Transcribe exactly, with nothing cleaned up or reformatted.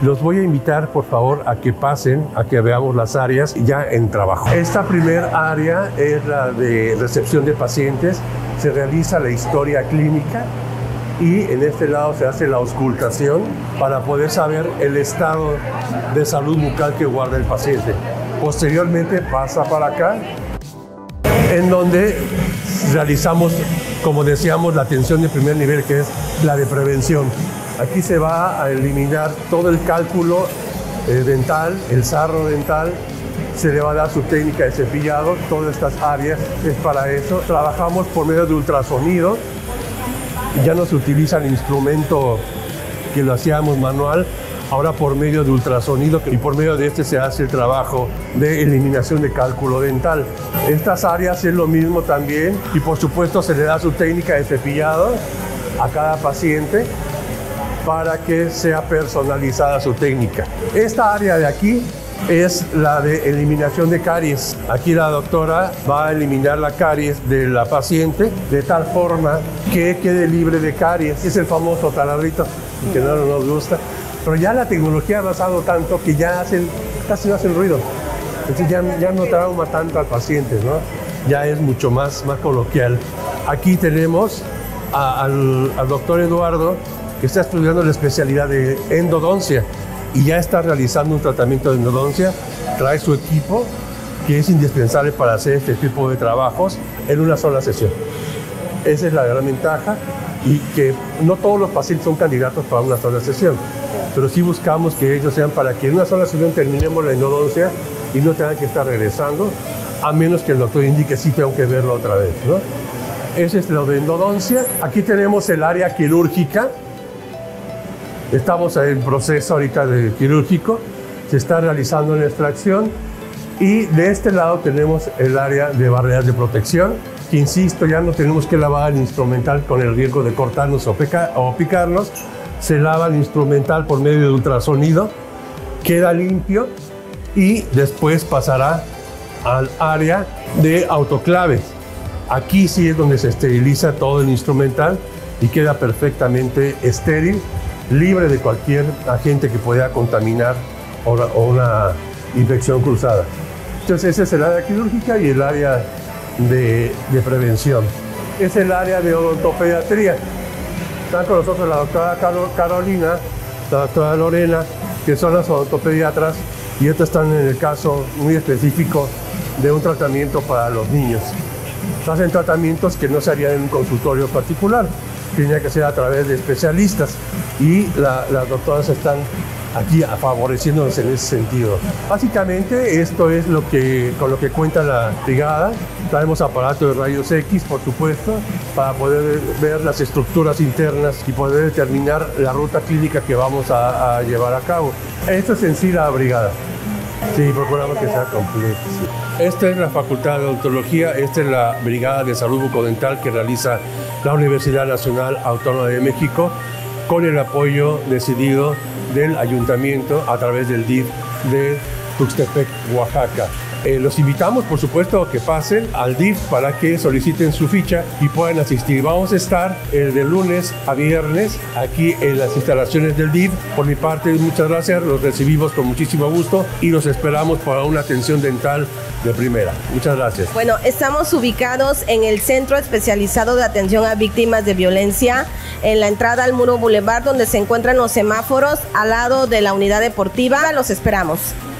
Los voy a invitar, por favor, a que pasen, a que veamos las áreas ya en trabajo. Esta primera área es la de recepción de pacientes. Se realiza la historia clínica y en este lado se hace la auscultación para poder saber el estado de salud bucal que guarda el paciente. Posteriormente pasa para acá, en donde realizamos, como decíamos, la atención de primer nivel, que es la de prevención. Aquí se va a eliminar todo el cálculo eh, dental, el sarro dental, se le va a dar su técnica de cepillado, todas estas áreas es para eso. Trabajamos por medio de ultrasonido, ya no se utiliza el instrumento que lo hacíamos manual, ahora por medio de ultrasonido, y por medio de este se hace el trabajo de eliminación de cálculo dental. Estas áreas es lo mismo también, y por supuesto se le da su técnica de cepillado a cada paciente para que sea personalizada su técnica. Esta área de aquí es la de eliminación de caries. Aquí la doctora va a eliminar la caries de la paciente de tal forma que quede libre de caries. Es el famoso taladrito que no nos gusta. Pero ya la tecnología ha avanzado tanto que ya hacen, casi no hacen ruido. Entonces ya, ya no trauma tanto al paciente, ¿no? Ya es mucho más, más coloquial. Aquí tenemos a, al, al doctor Eduardo, que está estudiando la especialidad de endodoncia y ya está realizando un tratamiento de endodoncia. Trae su equipo, que es indispensable para hacer este tipo de trabajos en una sola sesión. Esa es la gran ventaja, y que no todos los pacientes son candidatos para una sola sesión, pero sí buscamos que ellos sean para que en una sola sesión terminemos la endodoncia y no tengan que estar regresando, a menos que el doctor indique sí tengo que verlo otra vez, ¿no? Ese es lo de endodoncia. Aquí tenemos el área quirúrgica. Estamos en proceso ahorita de quirúrgico, se está realizando una extracción, y de este lado tenemos el área de barreras de protección, que insisto, ya no tenemos que lavar el instrumental con el riesgo de cortarnos o, peca, o picarnos. Se lava el instrumental por medio de ultrasonido, queda limpio y después pasará al área de autoclaves. Aquí sí es donde se esteriliza todo el instrumental y queda perfectamente estéril, libre de cualquier agente que pueda contaminar o una infección cruzada. Entonces ese es el área quirúrgica y el área de, de prevención. Es el área de odontopediatría. Están con nosotros la doctora Carolina, la doctora Lorena, que son las odontopediatras, y estos están en el caso muy específico de un tratamiento para los niños. Se hacen tratamientos que no se harían en un consultorio particular, tenía que ser a través de especialistas, y la, las doctoras están aquí favoreciéndonos en ese sentido. Básicamente esto es lo que, con lo que cuenta la brigada. Traemos aparato de rayos X, por supuesto, para poder ver las estructuras internas y poder determinar la ruta clínica que vamos a, a llevar a cabo. Esto es en sí la brigada. Sí, procuramos que sea completo. Sí. Esta es la Facultad de Odontología, esta es la Brigada de Salud Bucodental que realiza la Universidad Nacional Autónoma de México, con el apoyo decidido del Ayuntamiento a través del D I F de Tuxtepec, Oaxaca. Eh, los invitamos, por supuesto, a que pasen al D I F para que soliciten su ficha y puedan asistir. Vamos a estar eh, de lunes a viernes aquí en las instalaciones del D I F. Por mi parte, muchas gracias, los recibimos con muchísimo gusto y los esperamos para una atención dental de primera. Muchas gracias. Bueno, estamos ubicados en el Centro Especializado de Atención a Víctimas de Violencia, en la entrada al Muro Boulevard, donde se encuentran los semáforos al lado de la unidad deportiva. Los esperamos.